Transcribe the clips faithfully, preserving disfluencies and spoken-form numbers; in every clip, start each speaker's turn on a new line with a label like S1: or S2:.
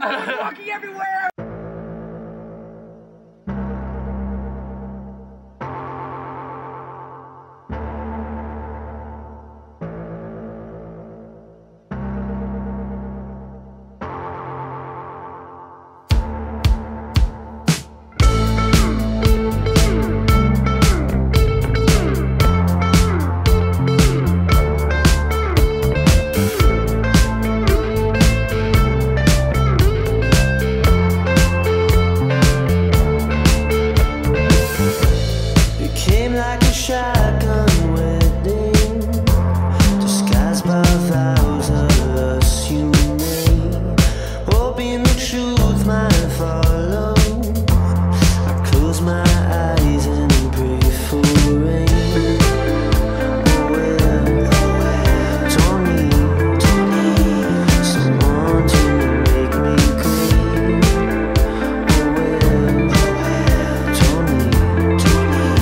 S1: Walking everywhere!
S2: Shotgun wedding, disguised by vows of us you made, hoping the truth might follow. I close my eyes and pray for rain. Oh well, don't need, don't need someone to make me clean. Oh well, don't need, don't need.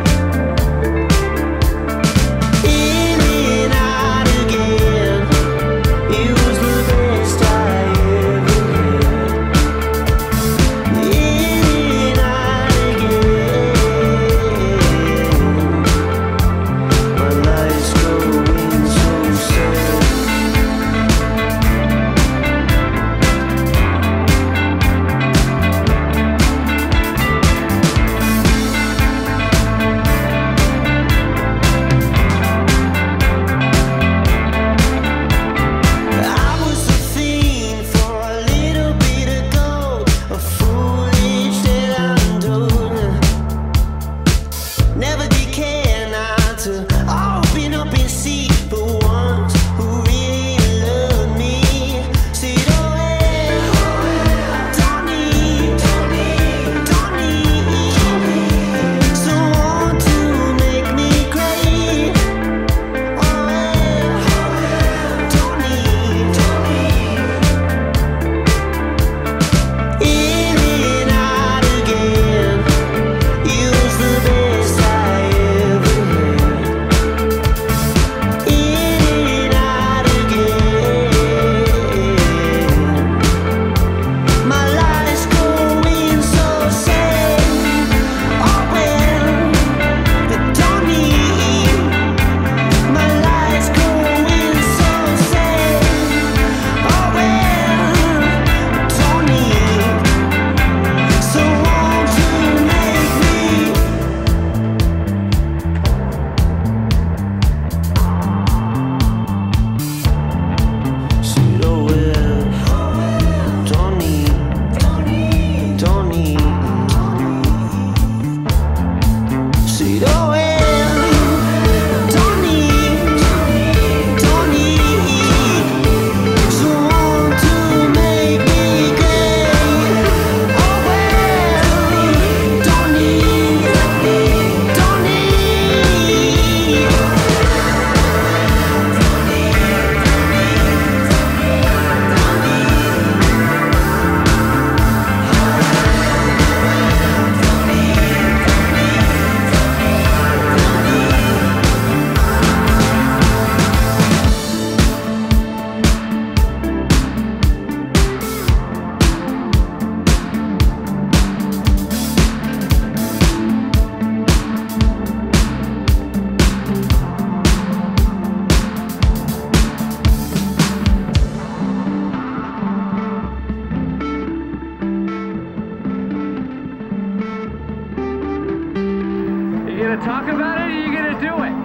S1: You gonna talk about it or you gonna do it?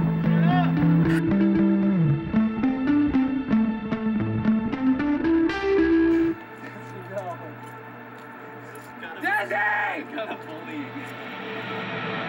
S1: Dizzy!